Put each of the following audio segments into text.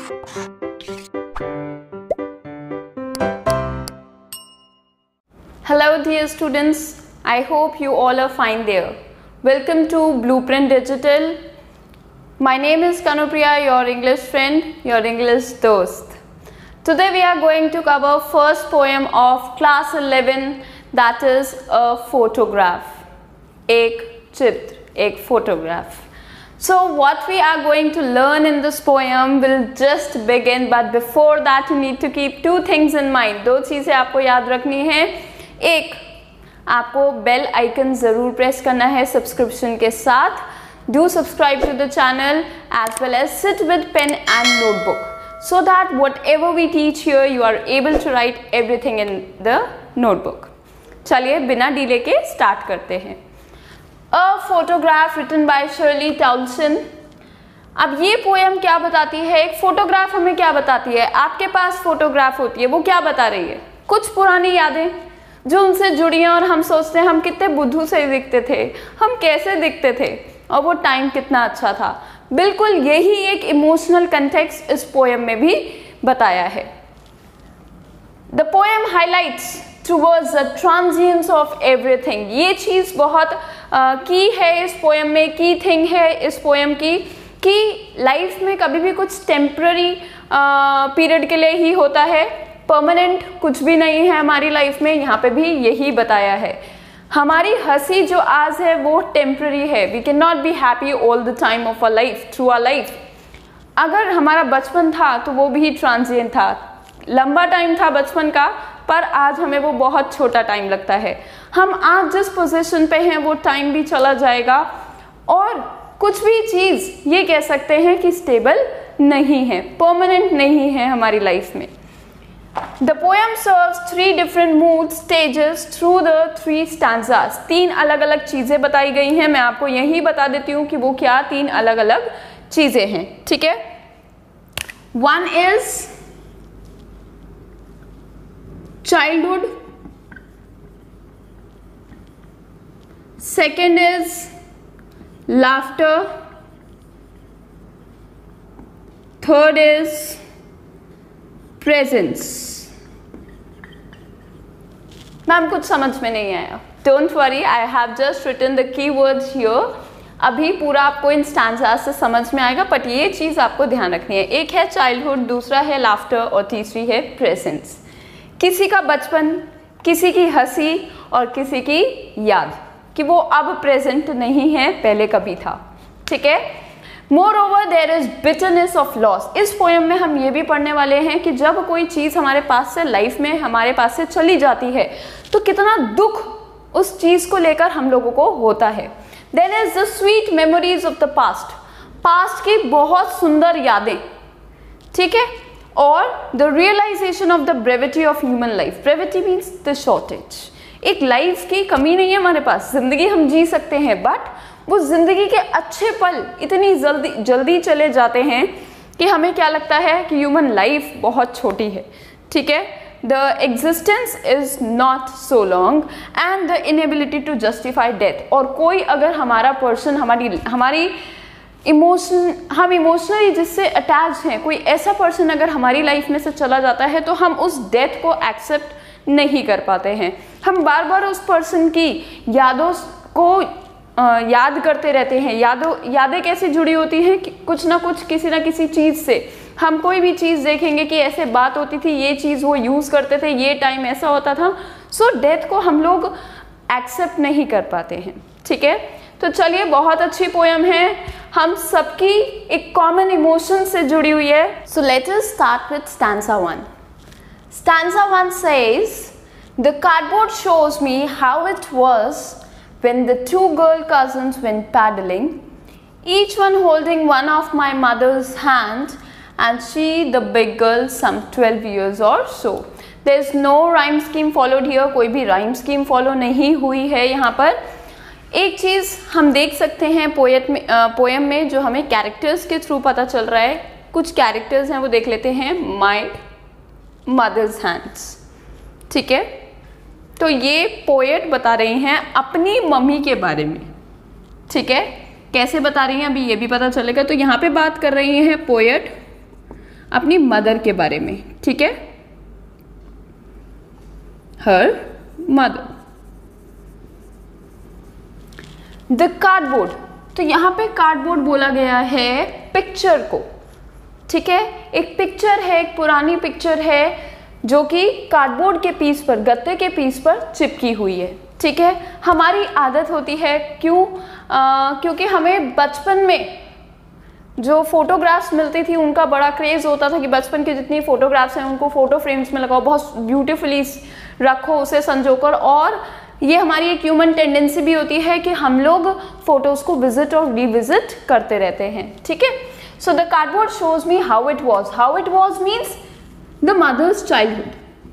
Hello dear students, I hope you all are fine there. Welcome to Blueprint Digital. My name is Kanupriya, your English friend, your English dost. Today we are going to cover first poem of class 11, that is a photograph. एक चित्र, एक photograph. So what we are going to learn in this poem will just begin, but before that you need to keep two things in mind. दो चीज़ें आपको याद रखनी है. एक, आपको बेल आइकन ज़रूर प्रेस करना है सब्सक्रिप्शन के साथ. Do subscribe to the channel as well as sit with pen and notebook so that whatever we teach here you are able to write everything in the notebook. चलिए बिना delay के start करते हैं. A photograph written by Shirley Toulson. अब ये poem क्या बताती है? एक फोटोग्राफ हमें क्या बताती है? आपके पास फोटोग्राफ होती है, वो क्या बता रही है? कुछ पुरानी यादें जो उनसे जुड़ी हैं और हम सोचते हैं हम कितने बुद्धू से दिखते थे, हम कैसे दिखते थे और वो टाइम कितना अच्छा था. बिल्कुल यही एक इमोशनल कंटेक्स्ट इस पोएम में भी बताया है. The poem highlights towards the transience of everything. ये चीज़ बहुत की है इस पोएम में, की थिंग है इस पोएम की, कि लाइफ में कभी भी कुछ टेम्पररी पीरियड के लिए ही होता है, परमानेंट कुछ भी नहीं है हमारी लाइफ में. यहाँ पे भी यही बताया है. हमारी हंसी जो आज है वो टेम्पररी है. We can not be happy all the time of a life through a life. अगर हमारा बचपन था तो वो भी ट्रांजिएंट था, लंबा टाइम था बचपन का, पर आज हमें वो बहुत छोटा टाइम लगता है. हम आज जिस पोजीशन पे हैं वो टाइम भी चला जाएगा और कुछ भी चीज़ ये कह सकते हैं कि स्टेबल नहीं है, परमानेंट नहीं है हमारी लाइफ में. The poem serves three different mood stages through the three stanzas. तीन अलग अलग चीज़ें बताई गई हैं. मैं आपको यही बता देती हूँ कि वो क्या तीन अलग अलग चीज़ें हैं. ठीक है. One is childhood, second is laughter, third is presence. Ma'am कुछ समझ में नहीं आया. Don't worry, I have just written the keywords here. अभी पूरा आपको इन स्टैंजास से समझ में आएगा, बट ये चीज़ आपको ध्यान रखनी है. एक है चाइल्डहुड, दूसरा है लाफ्टर और तीसरी है प्रेजेंस. किसी का बचपन, किसी की हंसी और किसी की याद कि वो अब प्रेजेंट नहीं है, पहले कभी था. ठीक है. Moreover, there is bitterness of loss. इस पोएम में हम ये भी पढ़ने वाले हैं कि जब कोई चीज़ हमारे पास से लाइफ में हमारे पास से चली जाती है तो कितना दुख उस चीज़ को लेकर हम लोगों को होता है. Then is the sweet memories of the past. Past की बहुत सुंदर यादें. ठीक है. और the realization of the brevity of human life. Brevity means the shortage. एक लाइफ की कमी नहीं है हमारे पास, जिंदगी हम जी सकते हैं, बट वो जिंदगी के अच्छे पल इतनी जल्दी चले जाते हैं कि हमें क्या लगता है कि ह्यूमन लाइफ बहुत छोटी है. ठीक है. The existence is not so long and the inability to justify death. और कोई अगर हमारा पर्सन हमारी हम इमोशनली जिससे अटैच हैं, कोई ऐसा पर्सन अगर हमारी लाइफ में से चला जाता है तो हम उस डेथ को एक्सेप्ट नहीं कर पाते हैं. हम बार बार उस पर्सन की यादों को याद करते रहते हैं. यादें कैसे जुड़ी होती हैं? कुछ ना कुछ, किसी ना किसी चीज़ से. हम कोई भी चीज़ देखेंगे कि ऐसे बात होती थी, ये चीज़ वो यूज़ करते थे, ये टाइम ऐसा होता था. सो डेथ को हम लोग एक्सेप्ट नहीं कर पाते हैं. ठीक है. तो चलिए, बहुत अच्छी पोएम है, हम सबकी एक कॉमन इमोशन से जुड़ी हुई है. So let us start with stanza 1. Stanza 1 says, the cardboard shows me how it was when the two girl cousins went paddling, each one holding one of my mother's hand, and she, the big girl, some 12 years or so. There is no rhyme scheme followed here. कोई भी rhyme scheme follow नहीं हुई है यहाँ पर. एक चीज़ हम देख सकते हैं पोएम में जो हमें कैरेक्टर्स के थ्रू पता चल रहा है. कुछ कैरेक्टर्स हैं वो देख लेते हैं. My mother's hands. ठीक है. तो ये पोएट बता रही हैं अपनी मम्मी के बारे में. ठीक है. कैसे बता रही हैं अभी ये भी पता चलेगा. तो यहाँ पे बात कर रही हैं पोएट अपनी मदर के बारे में, ठीक है, हर मदर। द कार्डबोर्ड, तो यहाँ पे कार्डबोर्ड बोला गया है पिक्चर को, ठीक है, एक पिक्चर है, एक पुरानी पिक्चर है जो कि कार्डबोर्ड के पीस पर, गत्ते के पीस पर चिपकी हुई है, ठीक है। हमारी आदत होती है, क्योंकि हमें बचपन में जो फोटोग्राफ्स मिलती थी उनका बड़ा क्रेज होता था कि बचपन की जितनी फोटोग्राफ्स हैं उनको फोटो फ्रेम्स में लगाओ, बहुत ब्यूटीफुली रखो उसे संजोकर, और ये हमारी एक ह्यूमन टेंडेंसी भी होती है कि हम लोग फोटोज को विजिट और रिविजिट करते रहते हैं, ठीक है। So the cardboard shows me how it was. How it was means the mother's childhood,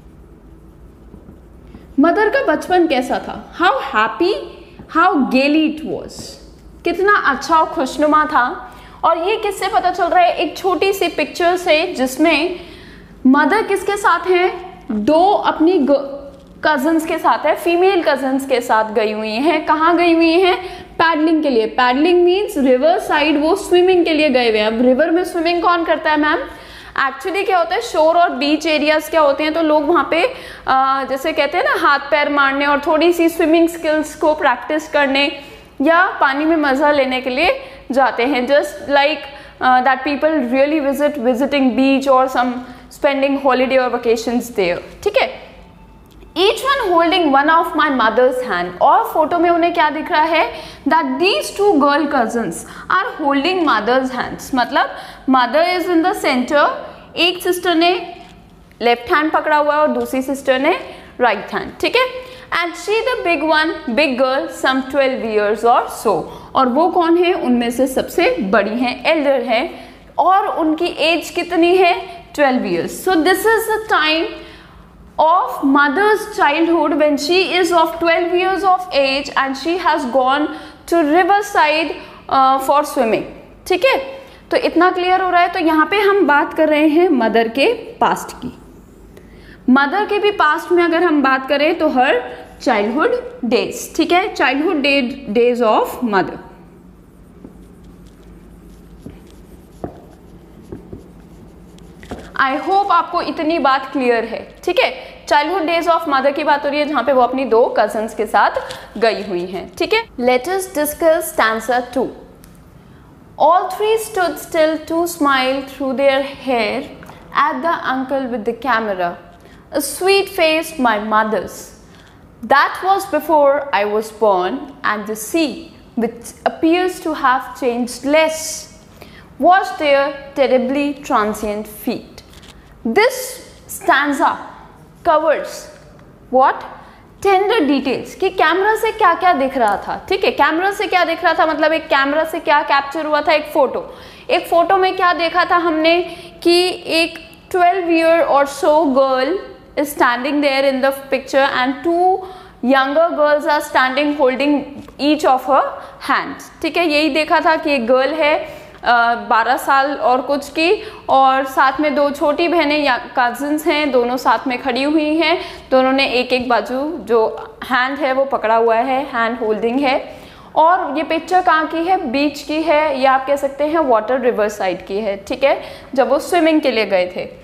mother का बचपन कैसा था, how happy, how gaily it was, कितना अच्छा और खुशनुमा था। और ये किससे पता चल रहा है, एक छोटी सी पिक्चर से जिसमें मदर किसके साथ हैं, दो अपनी कजन्स के साथ है, फीमेल कजन्स के साथ गई हुई हैं। कहाँ गई हुई हैं, पैडलिंग के लिए। पैडलिंग मीन्स रिवर साइड, वो स्विमिंग के लिए गए हुए हैं। अब रिवर में स्विमिंग कौन करता है मैम, एक्चुअली क्या होता है, शोर और बीच एरियाज क्या होते हैं, तो लोग वहाँ पे जैसे कहते हैं ना हाथ पैर मारने और थोड़ी सी स्विमिंग स्किल्स को प्रैक्टिस करने या पानी में मजा लेने के लिए जाते हैं, just like that people really visiting beach और सम स्पेंडिंग हॉलीडे और वेकेशंस देयर, ठीक है। Each one holding one of my mother's hand, और फोटो में उन्हें क्या दिख रहा है, that these two girl cousins are holding mother's hands, मतलब mother is in the center, एक सिस्टर ने लेफ्ट हैंड पकड़ा हुआ है और दूसरी सिस्टर ने राइट हैंड, ठीक है। And she the big one, big girl, some 12 years or so, और वो कौन है, उनमें से सबसे बड़ी है, एल्डर है, और उनकी एज कितनी है, 12 years. So this is the time of mother's childhood when she is of 12 years of age and she has gone to river side for swimming, ठीक है। तो इतना क्लियर हो रहा है। तो यहाँ पे हम बात कर रहे हैं मदर के पास्ट की। मदर के भी पास्ट में अगर हम बात करें तो हर चाइल्डहुड डेज, ठीक है, childhood days of mother. I hope आपको इतनी बात क्लियर है, ठीक है। चाइल्डहुड डेज ऑफ मदर की बात हो रही है जहां पे वो अपनी दो कजन्स के साथ गई हुई हैं, ठीक है। Let us discuss stanza 2। All three stood still to smile through their hair at the uncle with the camera, a sweet face my mother's, that was before I was born, and the sea which appears to have changed less was their terribly transient feet. This stanza covers what? Tender details कि camera से क्या क्या दिख रहा था, ठीक है। Camera से क्या दिख रहा था मतलब एक कैमरा से क्या कैप्चर हुआ था, एक फोटो में क्या देखा था हमने कि एक 12 year or so girl is standing there in the picture and two younger girls are standing holding each of her hands, ठीक है। यही देखा था कि एक गर्ल है 12 साल और कुछ की, और साथ में दो छोटी बहनें या कजिन्स हैं, दोनों साथ में खड़ी हुई हैं, दोनों ने एक एक बाजू जो हैंड है वो पकड़ा हुआ है, हैंड होल्डिंग है। और ये पिक्चर कहाँ की है, बीच की है, या आप कह सकते हैं वाटर रिवर साइड की है, ठीक है, जब वो स्विमिंग के लिए गए थे।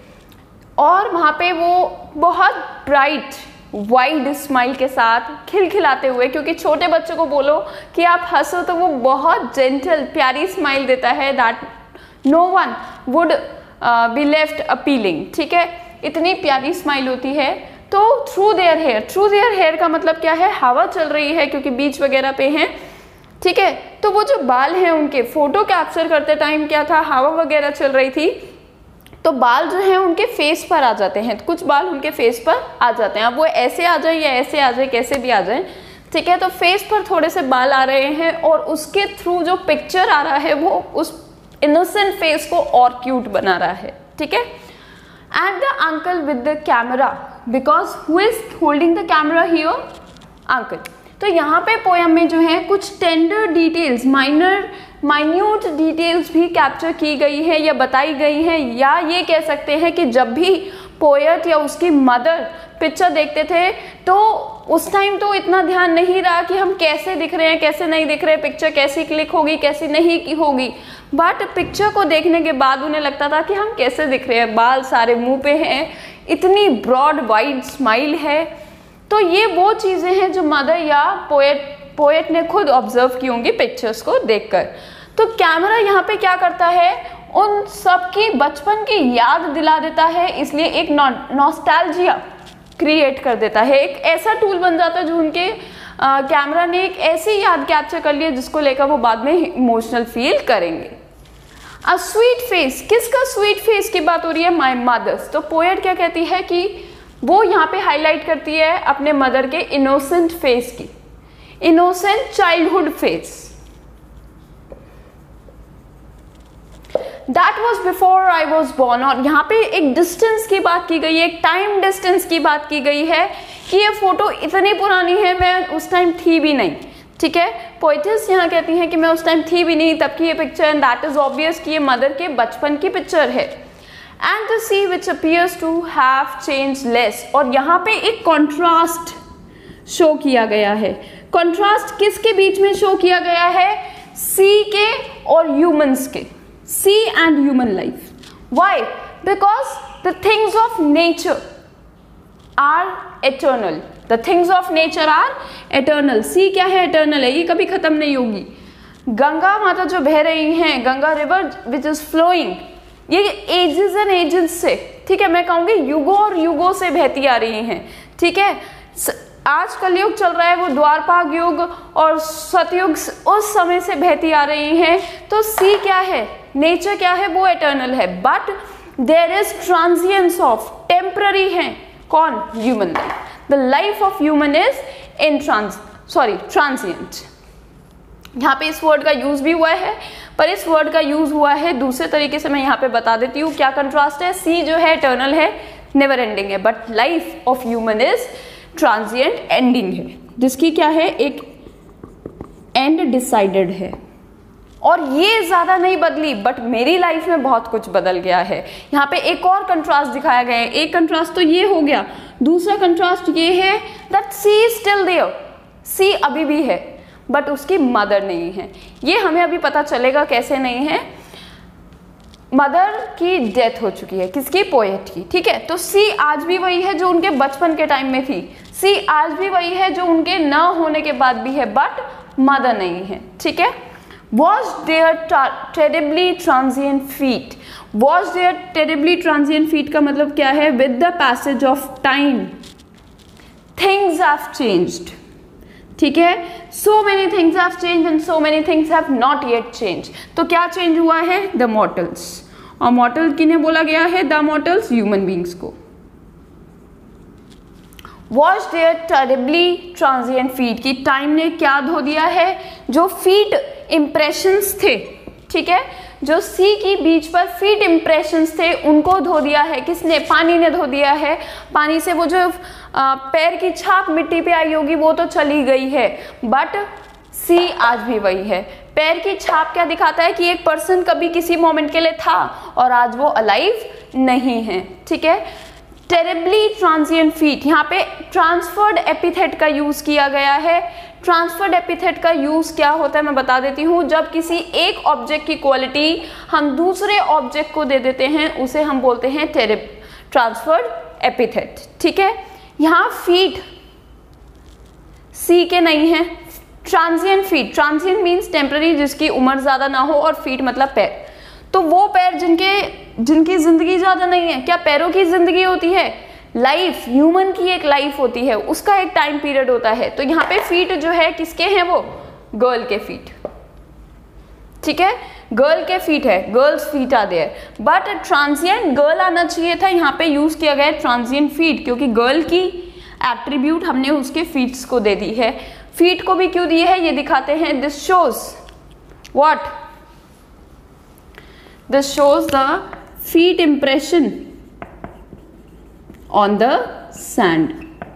और वहाँ पे वो बहुत ब्राइट वाइड स्माइल के साथ खिलखिलाते हुए, क्योंकि छोटे बच्चों को बोलो कि आप हंसो तो वो बहुत जेंटल प्यारी स्माइल देता है, that no one would be left appealing, ठीक है, इतनी प्यारी स्माइल होती है। तो थ्रू देयर हेयर का मतलब क्या है, हवा चल रही है क्योंकि बीच वगैरह पे हैं, ठीक है। तो वो जो बाल हैं उनके फोटो कैप्चर करते टाइम क्या था, हवा वगैरह चल रही थी, तो बाल जो हैं उनके फेस पर आ जाते हैं, कुछ बाल उनके फेस पर आ जाते हैं। अब वो ऐसे आ जाए या ऐसे आ जाए, कैसे भी आ जाए, ठीक है। तो फेस पर थोड़े से बाल आ रहे हैं और उसके थ्रू जो पिक्चर आ रहा है वो उस इनोसेंट फेस को और क्यूट बना रहा है, ठीक है। And the uncle with the camera, because who is holding the camera here, uncle. तो यहाँ पे पोयम में जो है कुछ टेंडर डिटेल्स, माइन्यूट डिटेल्स भी कैप्चर की गई है या बताई गई हैं, या ये कह सकते हैं कि जब भी पोएट या उसकी मदर पिक्चर देखते थे तो उस टाइम तो इतना ध्यान नहीं रहा कि हम कैसे दिख रहे हैं, कैसे नहीं दिख रहे, पिक्चर कैसी क्लिक होगी, कैसी नहीं होगी, बट पिक्चर को देखने के बाद उन्हें लगता था कि हम कैसे दिख रहे हैं, बाल सारे मुंह पे हैं, इतनी ब्रॉड वाइड स्माइल है। तो ये वो चीज़ें हैं जो मदर या पोएट ने खुद ऑब्जर्व की होंगी पिक्चर्स को देखकर। तो कैमरा यहाँ पे क्या करता है, उन सब की बचपन की याद दिला देता है, इसलिए एक नॉस्टैल्जिया क्रिएट कर देता है, एक ऐसा टूल बन जाता है जो उनके कैमरा ने एक ऐसी याद कैप्चर कर ली है जिसको लेकर वो बाद में इमोशनल फील करेंगे। अ स्वीट फेस, किसका स्वीट फेस की बात हो रही है, माई मदर्स। तो पोएट क्या कहती है कि वो यहाँ पे हाईलाइट करती है अपने मदर के इनोसेंट फेस की, innocent childhood face. That was before I was born। और यहाँ पे एक डिस्टेंस की बात की गई है, एक टाइम डिस्टेंस की बात की गई है कि ये फोटो इतनी पुरानी है, मैं उस टाइम थी भी नहीं, ठीक है। पोएटिस यहाँ कहती हैं कि मैं उस टाइम थी भी नहीं तब की ये पिक्चर, एंड दैट इज ऑब्वियस कि ये मदर के बचपन की पिक्चर है। And the sea which appears to have change less, और यहाँ पे एक कॉन्ट्रास्ट शो किया गया है। कॉन्ट्रास्ट किसके बीच में शो किया गया है, सी के और ह्यूमंस के, sea and human life. Why? Because the things of nature are eternal, the things of nature are eternal. Sea क्या है, एटर्नल है, ये कभी खत्म नहीं होगी। गंगा माता जो बह रही हैं, Ganga river which is flowing, ये एजेस एंड एजेस से, ठीक है, मैं कहूँगी युगों और युगों से बहती आ रही हैं, ठीक है। आज कलयुग चल रहा है, वो द्वारपाग युग और सतयुग उस समय से बहती आ रही हैं। तो सी क्या है, नेचर क्या है, वो एटर्नल है, but there is transience of, temporary है, कौन, human life. The life of human is in transient. यहाँ पे इस वर्ड का यूज भी हुआ है, पर इस वर्ड का यूज हुआ है दूसरे तरीके से, मैं यहाँ पे बता देती हूँ क्या कंट्रास्ट है। सी जो है एटर्नल है, नेवर एंडिंग है, but life of human is transient, ending है, जिसकी क्या है, एक एंड डिसाइडेड है। और ये ज्यादा नहीं बदली, बट मेरी लाइफ में बहुत कुछ बदल गया है। यहाँ पे एक और कंट्रास्ट दिखाया गया है, एक कंट्रास्ट तो ये हो गया, दूसरा कंट्रास्ट ये है that sea is still there, sea अभी भी है, बट उसकी मदर नहीं है। ये हमें अभी पता चलेगा कैसे नहीं है। मदर की डेथ हो चुकी है, किसकी, पोएट की, ठीक है। तो सी आज भी वही है जो उनके बचपन के टाइम में थी, सी आज भी वही है जो उनके ना होने के बाद भी है, बट मदर नहीं है, ठीक है। Was their terribly transient feat, was their terribly transient feat का मतलब क्या है, with the passage of time things have changed, ठीक है। so many things have changed and so many things have not yet changed। तो क्या change हुआ है, the mortals, और mortal किन्हें बोला गया है, the mortals, human beings को। Was their terribly transient feet, कि टाइम ने क्या धो दिया है, जो फीट इम्प्रेशंस थे, ठीक है, जो सी की बीच पर फीट इम्प्रेशंस थे उनको धो दिया है, किसने, पानी ने धो दिया है। पानी से वो जो पैर की छाप मिट्टी पे आई होगी वो तो चली गई है, बट सी आज भी वही है। पैर की छाप क्या दिखाता है कि एक पर्सन कभी किसी मोमेंट के लिए था और आज वो अलाइव नहीं है, ठीक है। टेरिबली ट्रांजिएंट फीट, यहाँ पे ट्रांसफर्ड एपिथेट का यूज किया गया है। ट्रांसफर्ड एपिथेट का यूज क्या होता है मैं बता देती हूँ। जब किसी एक ऑब्जेक्ट की क्वालिटी हम दूसरे ऑब्जेक्ट को दे देते हैं उसे हम बोलते हैं ट्रांसफर्ड एपिथेट, ठीक है। यहाँ फीट सी के नहीं है, transient feet, transient means temporary, जिसकी उम्र ज्यादा ना हो, और फीट मतलब पैर। तो वो पैर जिनकी जिंदगी ज्यादा नहीं है, क्या पैरों की जिंदगी होती है, लाइफ, ह्यूमन की एक लाइफ होती है, उसका एक टाइम पीरियड होता है। तो यहाँ पे फीट जो है किसके हैं, वो गर्ल के फीट, ठीक है, गर्ल के फीट है, girls feet are there, but transient girl आना चाहिए था, यहाँ पे यूज किया गया है ट्रांजिएंट फीट, क्योंकि गर्ल की एट्रीब्यूट हमने उसके फीट्स को दे दी है। फीट को भी क्यों दी है ये दिखाते हैं। This shows what, this shows the feet impression on the sand,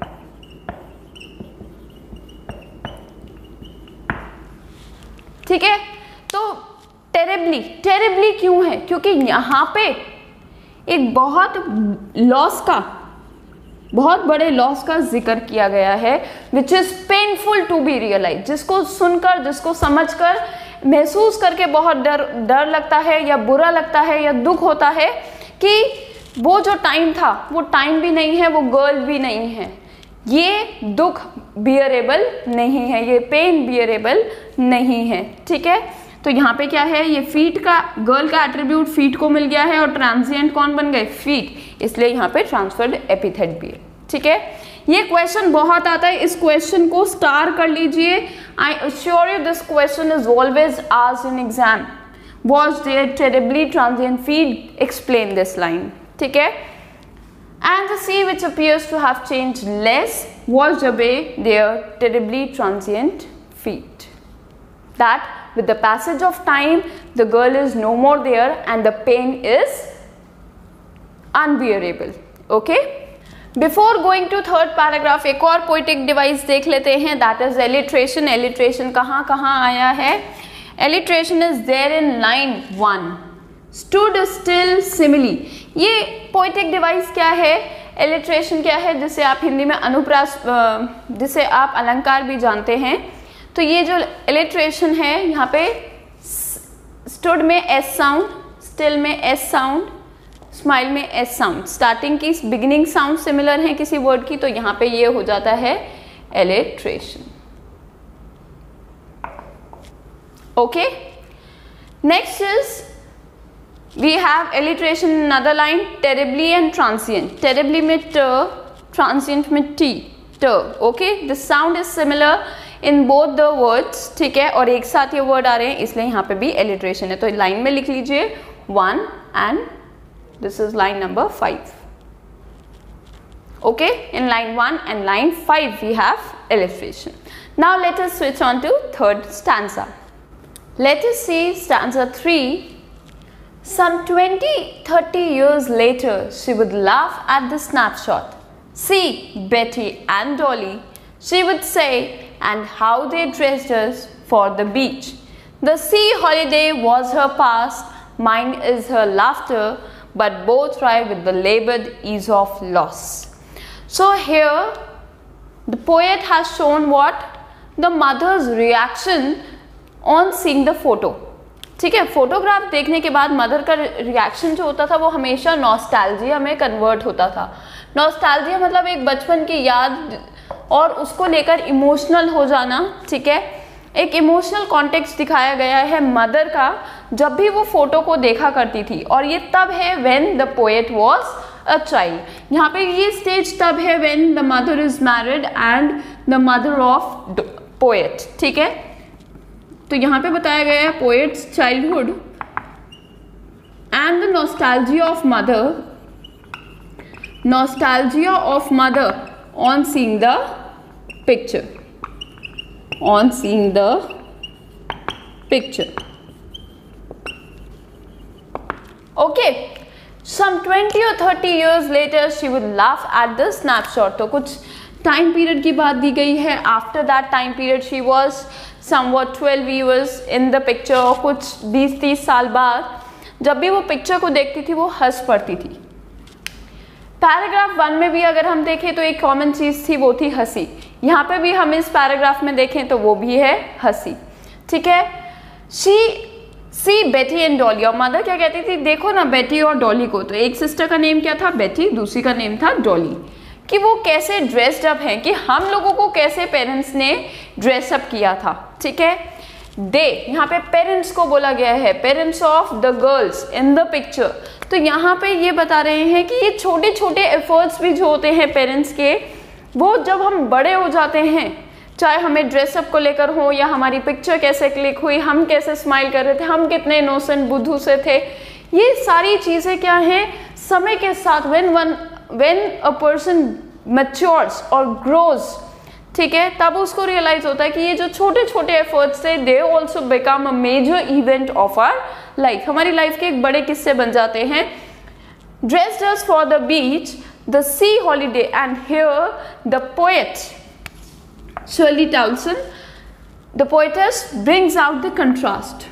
ठीक है। तो टेरिबली क्यों है, क्योंकि यहां पे एक बहुत लॉस का बहुत बड़े लॉस का जिक्र किया गया है, which is painful to be realise, जिसको सुनकर, जिसको समझकर, महसूस करके बहुत डर लगता है या बुरा लगता है या दुख होता है कि वो जो टाइम था वो टाइम भी नहीं है, वो गर्ल भी नहीं है। ये दुख बियरेबल नहीं है, ये पेन बियरेबल नहीं है। ठीक है, तो यहाँ पे क्या है, ये फीट का, गर्ल का एट्रीब्यूट फीट को मिल गया है और ट्रांजिएंट कौन बन गए, फीट, इसलिए यहाँ पे ट्रांसफर्ड एपिथेट भी है। ठीक है, ये क्वेश्चन बहुत आता है, इस क्वेश्चन को स्टार कर लीजिए। I assure you this question is always asked in exam, was there terribly transient feet, explain this line. ठीक है, and the sea which appears to have changed less washed away their terribly transient feet. That with the passage of time the girl is no more there and the pain is unbearable. Okay, before going to third paragraph एक और poetic device देख लेते हैं, that is alliteration. alliteration कहाँ कहाँ आया है? alliteration is there in line 1. Stood still simile, ये पोइटिक डिवाइस क्या है, एलिट्रेशन क्या है, जिसे आप हिंदी में अनुप्रास, जिसे आप अलंकार भी जानते हैं। तो ये जो एलिट्रेशन है, यहाँ पे स्टूड में एस साउंड, स्टिल में एस साउंड, स्माइल में एस साउंड, स्टार्टिंग की बिगिनिंग साउंड सिमिलर है किसी वर्ड की, तो यहाँ पे ये हो जाता है alliteration. Okay, next is we have alliteration in another line, terribly and transient. terribly में t, transient में t, t. okay, the sound is similar in both the words. ठीक है, और एक साथ ये वर्ड आ रहे हैं, इसलिए यहाँ पे भी alliteration है। तो लाइन में लिख लीजिए 1 and this is line number 5. okay, in line 1 and line 5 we have alliteration. Now let us switch on to third stanza. Let us see stanza 3. Some 20-30 years later, she would laugh at the snapshot. See, Betty and Dolly, she would say, and how they dressed us for the beach. The sea holiday was her past, mine is her laughter, but both try with the labored ease of loss. So here, the poet has shown what? The mother's reaction on seeing the photo. ठीक है, photograph देखने के बाद mother का reaction जो होता था वो हमेशा नॉस्टैल्जिया में कन्वर्ट होता था। नॉस्टैल्जिया मतलब एक बचपन की याद और उसको लेकर इमोशनल हो जाना। ठीक है, एक इमोशनल कॉन्टेक्स्ट दिखाया गया है मदर का जब भी वो फोटो को देखा करती थी, और ये तब है when the poet was a child. यहाँ पे ये स्टेज तब है when the mother is married and the mother of poet. ठीक है, तो यहाँ पे बताया गया है poet's childhood and the nostalgia of mother on seeing the picture, okay. Some 20 or 30 years later she would laugh at the snapshot. तो कुछ टाइम पीरियड की बात दी गई है। After that time period she was somewhat 12 years in the picture, और कुछ 20-30 साल बाद जब भी वो पिक्चर को देखती थी वो हंस पड़ती थी। पैराग्राफ 1 में भी अगर हम देखें तो एक कॉमन चीज थी, वो थी हंसी। यहाँ पे भी हम इस पैराग्राफ में देखें तो वो भी है हंसी। ठीक है, सी बेटी एंड डॉली, और मदर क्या कहती थी, देखो ना बेटी और डॉली को, तो एक सिस्टर का नेम क्या था, बेटी, दूसरी का नेम था डॉली, कि वो कैसे ड्रेस्ड अप हैं, कि हम लोगों को कैसे पेरेंट्स ने ड्रेसअप किया था। ठीक है, दे यहाँ पे पेरेंट्स को बोला गया है, parents of the girls in the picture. तो यहाँ पे ये बता रहे हैं कि ये छोटे छोटे एफर्ट्स भी जो होते हैं पेरेंट्स के, वो जब हम बड़े हो जाते हैं, चाहे हमें ड्रेसअप को लेकर हो या हमारी पिक्चर कैसे क्लिक हुई, हम कैसे स्माइल कर रहे थे, हम कितने इनोसेंट बुद्धू से थे, ये सारी चीज़ें क्या हैं, समय के साथ when a person matures or grows, ठीक है, तब उसको रियलाइज होता है कि ये जो छोटे छोटे एफर्ट्स थे, they also become a major event of our life, हमारी लाइफ के एक बड़े किस्से बन जाते हैं। Dressed us for the beach, the sea holiday, and here the poet Shirley Towson, the poetess, brings out the contrast.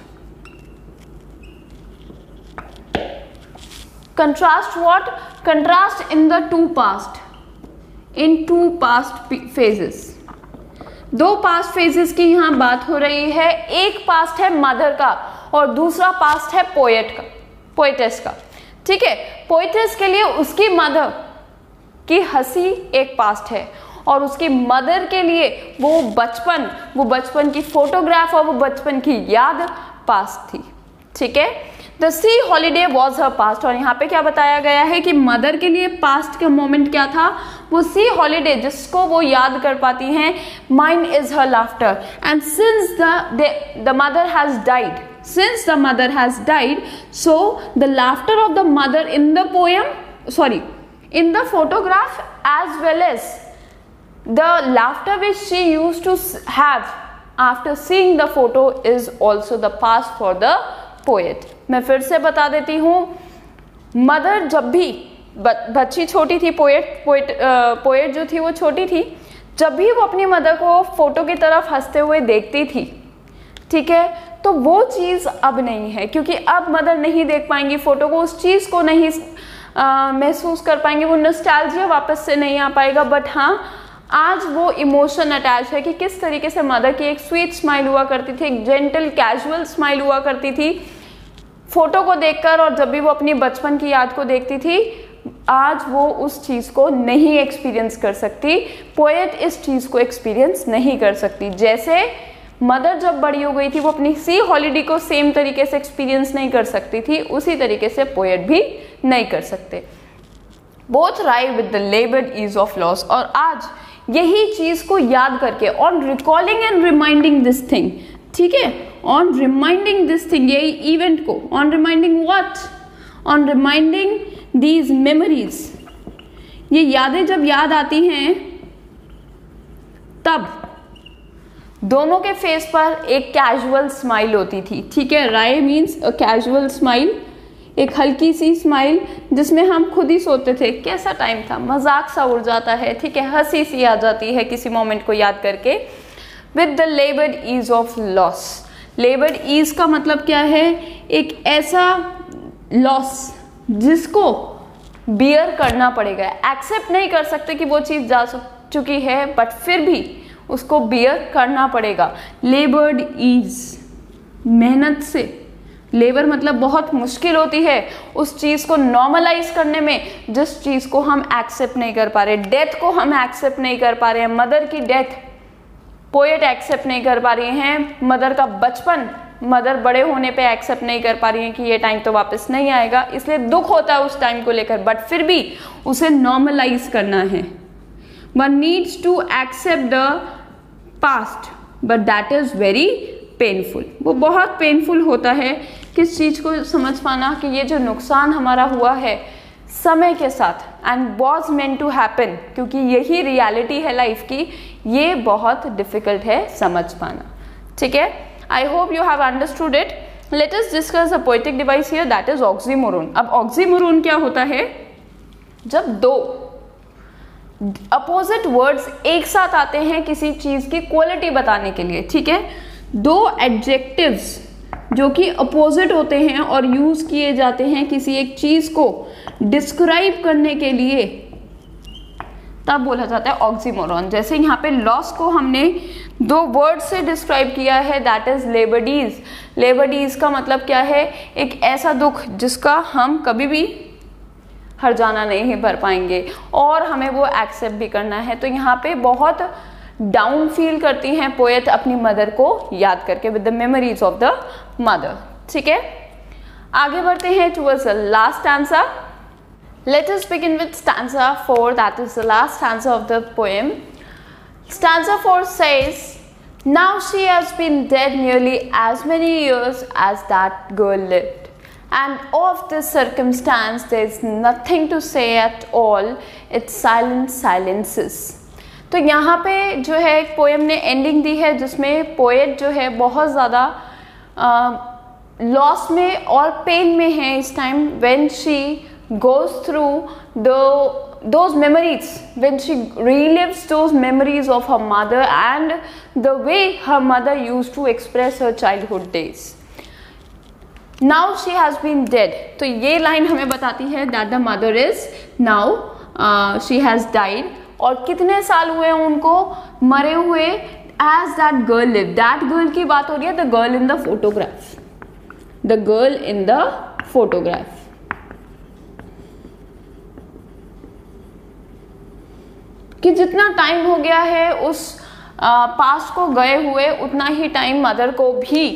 Contrast what? Contrast in the two past. In 2 past phases. 2 past phases की यहाँ बात हो रही है। एक past है mother का और दूसरा पास्ट है पोएटेस का। ठीक है, पोएटेस के लिए उसकी मदर की हंसी एक पास्ट है और उसकी मदर के लिए वो बचपन की फोटोग्राफ और वो बचपन की याद पास्ट थी। ठीक है, the sea holiday was her past. और यहाँ पे क्या बताया गया है कि मदर के लिए पास्ट का मोमेंट क्या था, वो सी हॉलीडे जिसको वो याद कर पाती हैं, mine is her laughter. And since the mother has died, so the laughter of the mother in the poem, in the photograph as well as the laughter which she used to have after seeing the photo is also the past for the poet। मैं फिर से बता देती हूँ, mother जब भी बच्ची छोटी थी, पोएट जो थी वो छोटी थी, जब भी वो अपनी मदर को फोटो की तरफ हंसते हुए देखती थी, ठीक है, तो वो चीज़ अब नहीं है, क्योंकि अब मदर नहीं देख पाएंगी फोटो को, उस चीज़ को नहीं महसूस कर पाएंगे, वो नॉस्टैल्जिया वापस से नहीं आ पाएगा। बट हाँ, आज वो इमोशन अटैच है कि किस तरीके से मदर की एक स्वीट स्माइल हुआ करती थी, एक जेंटल कैजुअल स्माइल हुआ करती थी फोटो को देखकर, और जब भी वो अपनी बचपन की याद को देखती थी, आज वो उस चीज़ को नहीं एक्सपीरियंस कर सकती। पोएट इस चीज़ को एक्सपीरियंस नहीं कर सकती। जैसे मदर जब बड़ी हो गई थी वो अपनी सी हॉलीडे को सेम तरीके से एक्सपीरियंस नहीं कर सकती थी, उसी तरीके से पोएट भी नहीं कर सकते। Both rive with the laboured ease of loss. और आज यही चीज़ को याद करके, on recalling and reminding this thing, ठीक है, ऑन रिमाइंडिंग दिस थिंग, यही इवेंट को, on reminding what, on reminding these memories, ये यादें जब याद आती हैं तब दोनों के फेस पर एक कैजुअल स्माइल होती थी। ठीक है, wry means a casual smile, एक हल्की सी स्माइल जिसमें हम खुद ही सोचते थे कैसा टाइम था, मजाक सा उड़ जाता है, ठीक है, हंसी सी आ जाती है किसी मोमेंट को याद करके। With the laboured ease of loss. Laboured ease का मतलब क्या है, एक ऐसा लॉस जिसको बियर करना पड़ेगा, एक्सेप्ट नहीं कर सकते कि वो चीज़ जा चुकी है, बट फिर भी उसको बियर करना पड़ेगा। लेबर्ड ईज, मेहनत से, लेबर मतलब बहुत मुश्किल होती है उस चीज़ को नॉर्मलाइज करने में जिस चीज़ को हम एक्सेप्ट नहीं कर पा रहे। डेथ को हम एक्सेप्ट नहीं कर पा रहे हैं, मदर की डेथ पोएट एक्सेप्ट नहीं कर पा रही हैं, मदर का बचपन मदर बड़े होने पे एक्सेप्ट नहीं कर पा रही हैं कि ये टाइम तो वापस नहीं आएगा, इसलिए दुख होता है उस टाइम को लेकर, बट फिर भी उसे नॉर्मलाइज करना है। One needs to accept the past, but that is very painful। वो बहुत पेनफुल होता है किस चीज़ को समझ पाना कि ये जो नुकसान हमारा हुआ है समय के साथ, and was meant to happen, क्योंकि यही रियलिटी है लाइफ की, ये बहुत डिफिकल्ट है समझ पाना। ठीक है, I hope you have understood it. Let us discuss a poetic device here, that is oxymoron. अब ऑक्सीमोरोन क्या होता है, जब दो अपोजिट वर्ड्स एक साथ आते हैं किसी चीज की क्वालिटी बताने के लिए। ठीक है, दो एडजेक्टिव्स जो कि अपोजिट होते हैं और यूज किए जाते हैं किसी एक चीज को डिस्क्राइब करने के लिए, तब बोला जाता है ऑक्सीमोरॉन। जैसे यहाँ पे लॉस को हमने दो वर्ड से डिस्क्राइब किया है, दैट इज लेबर्डीज। लेबर्डीज का मतलब क्या है, एक ऐसा दुख जिसका हम कभी भी हर्जाना नहीं भर पाएंगे और हमें वो एक्सेप्ट भी करना है। तो यहाँ पे बहुत डाउन फील करती हैं पोएट अपनी मदर को याद करके, with the memories of the mother. ठीक है, आगे बढ़ते हैं towards the last stanza. Let us begin with stanza 4, that is the last stanza of the poem. Stanza 4 says, now she has been dead nearly as many years as that girl lived, and of this circumstance there is nothing to say at all, its silent silences. तो यहाँ पे जो है एक poem ने ending दी है जिसमें poet जो है बहुत ज़्यादा लॉस में और पेन में है इस time, when she goes through those memories, when she relives those memories of her mother and the way her mother used to express her childhood days. Now she has been dead. तो ये line हमें बताती है that the mother is now she has died और कितने साल हुए उनको मरे हुए, as that girl live, that girl की बात हो रही है, the girl in the photograph, the girl in the photograph. कि जितना टाइम हो गया है उस पास्ट को गए हुए, उतना ही टाइम मदर को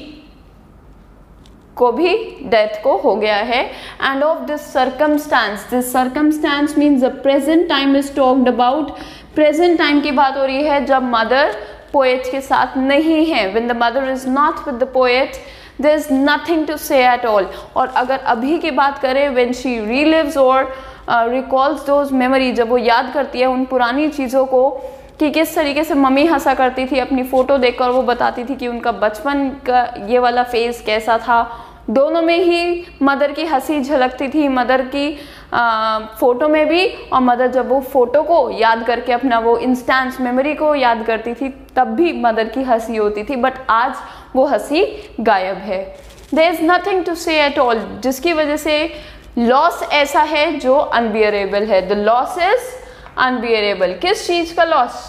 भी डेथ को हो गया है। End of this circumstance means the present time is talked about, present time की बात हो रही है जब मदर पोएट के साथ नहीं है, when the mother is not with the poet there is nothing to say at all. और अगर अभी की बात करें, व्हेन शी रीलिव्स और रिकॉल्स दोज मेमोरी, जब वो याद करती है उन पुरानी चीज़ों को कि किस तरीके से मम्मी हंसा करती थी अपनी फ़ोटो देखकर, वो बताती थी कि उनका बचपन का ये वाला फेज़ कैसा था, दोनों में ही मदर की हंसी झलकती थी, मदर की फ़ोटो में भी, और मदर जब वो फ़ोटो को याद करके अपना वो इंस्टेंस मेमोरी को याद करती थी तब भी मदर की हंसी होती थी। बट आज वो हंसी गायब है, there is nothing to say at all, जिसकी वजह से लॉस ऐसा है जो अनबियरेबल है। The loss is unbearable. किस चीज का लॉस?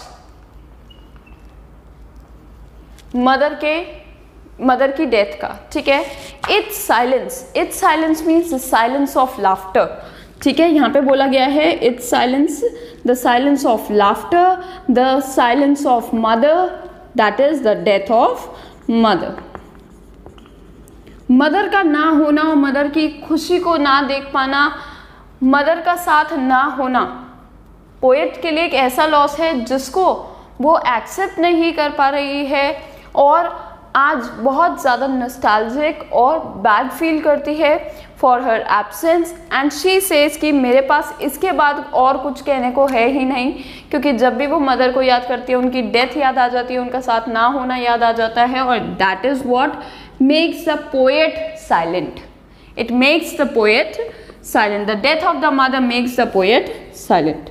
मदर की डेथ का, ठीक है। It's silence means the silence of laughter, ठीक है। यहाँ पे बोला गया है it's silence, the silence of laughter, the silence of mother, that is the death of mother. Mother का ना होना और मदर की खुशी को ना देख पाना, मदर का साथ ना होना पोएट के लिए एक ऐसा लॉस है जिसको वो एक्सेप्ट नहीं कर पा रही है और आज बहुत ज़्यादा नॉस्टैल्जिक और बैड फील करती है for her absence. And she says कि मेरे पास इसके बाद और कुछ कहने को है ही नहीं, क्योंकि जब भी वो मदर को याद करती है उनकी डेथ याद आ जाती है, उनका साथ ना होना याद आ जाता है। और that is what makes the poet silent. It makes the poet silent. The death of the mother makes the poet silent.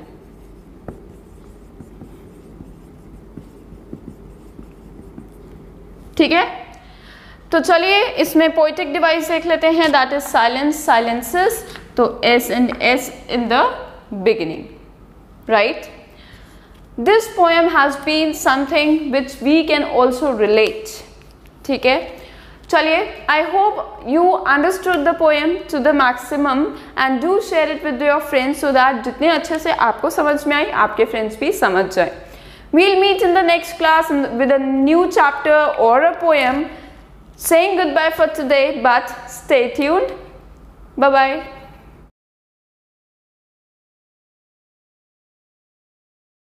ठीक है, तो चलिए इसमें पोएटिक डिवाइस देख लेते हैं, दैट इज साइलेंस, साइलेंसेस, तो S and S in the beginning, right. This poem has been something which we can also relate, ठीक है। चलिए, I hope you understood the poem to the maximum and do share it with your friends so that जितने अच्छे से आपको समझ में आई आपके फ्रेंड्स भी समझ जाए। We'll meet in the next class with a new chapter और a poem. Saying goodbye for today, but stay tuned. Bye bye.